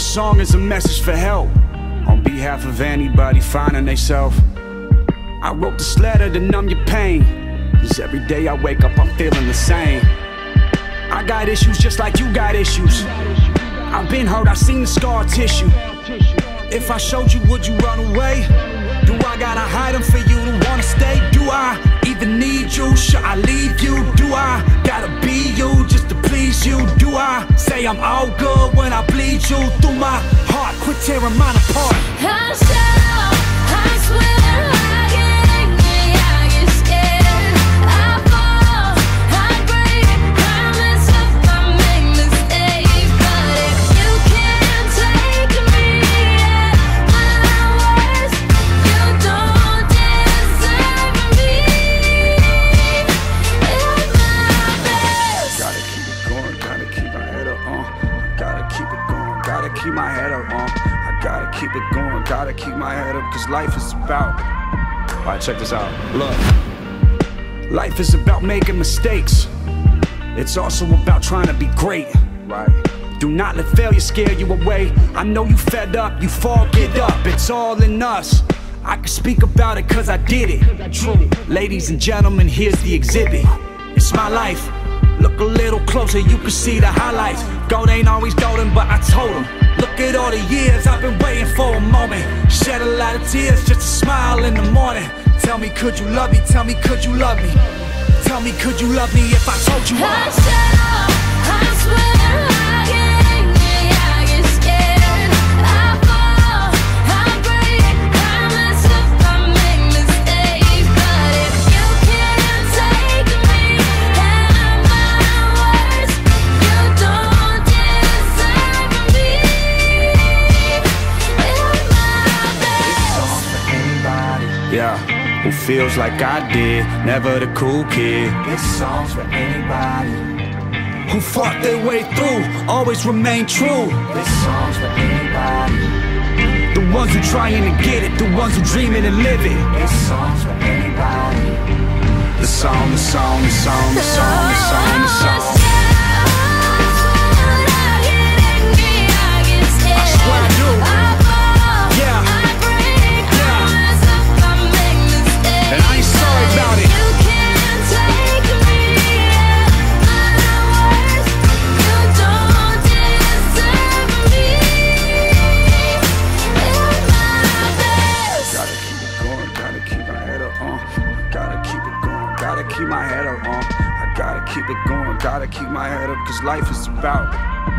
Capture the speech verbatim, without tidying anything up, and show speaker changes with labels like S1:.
S1: song is a message for help, on behalf of anybody finding theyself. I wrote this letter to numb your pain, cause every day I wake up I'm feeling the same. I got issues just like you got issues. I've been hurt, I've seen the scar tissue. If I showed you, would you run away? Do I gotta hide them for you to wanna stay? Do I even need you? Should I leave you? Do I gotta be you just to please you? Do I say I'm all good when I bleed you through my heart? Quit tearing mine apart.
S2: I'm shallow, I swear I get angry, I get scared, I fall, I break, I mess up, I make mistakes. But if you can't take me at my worst, you don't deserve me at my best.
S1: Gotta keep it going, gotta keep my head up, uh. Gotta keep it going, gotta keep my head up, uh. I gotta keep it going, gotta keep my head up, cause life is about. Alright, check this out, look. Life is about making mistakes. It's also about trying to be great, right? Do not let failure scare you away. I know you fed up, you fall, get up. It's all in us. I can speak about it cause I did it. True. Ladies and gentlemen, here's the exhibit. It's my life. Look a little closer, you can see the highlights. Gold ain't always golden, but I told them. Look at all the years I've been waiting for a moment. Shed a lot of tears just to smile in the morning. Tell me, could you love me? Tell me, could you love me? Tell me, could you love me if I told you
S2: I'm
S1: I
S2: shallow, I swear I get angry, I get scared, I fall, I break, I mess up, I make mistakes. But if you can't take me at my worst, you don't deserve me at my best.
S3: For anybody,
S1: Yeah, who feels like I did, never the cool kid.
S3: this song's for anybody.
S1: Who fought their way through, always remain true.
S3: This song's for anybody.
S1: The ones who trying to get it, the ones who dreaming and live it.
S3: This song's for anybody.
S1: The song, the song, the song, the song, the song, the song. I swear I do. Yeah. Yeah. And I ain't sorry about it. Gotta keep it going, gotta keep my head up, uh. Gotta keep it going, gotta keep my head up, uh. I gotta keep it going, gotta keep my head up, cause life is about.